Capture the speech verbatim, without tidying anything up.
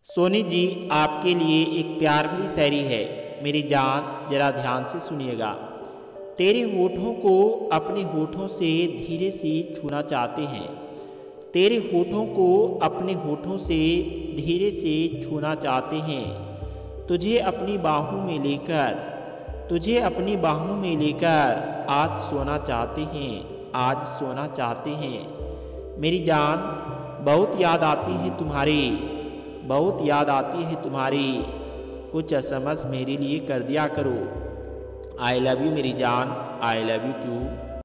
सोनी जी आपके लिए एक प्यार भरी शायरी है। मेरी जान जरा ध्यान से सुनिएगा। तेरे होठों को अपने होठों से धीरे से छूना चाहते हैं। तेरे होठों को अपने होठों से धीरे से छूना चाहते हैं। तुझे अपनी बाहों में लेकर तुझे अपनी बाहों में लेकर आज सोना चाहते हैं आज सोना चाहते हैं। मेरी जान बहुत याद आती है तुम्हारी बहुत याद आती है तुम्हारी। कुछ एस एम एस मेरे लिए कर दिया करो। आई लव यू मेरी जान, आई लव यू टू।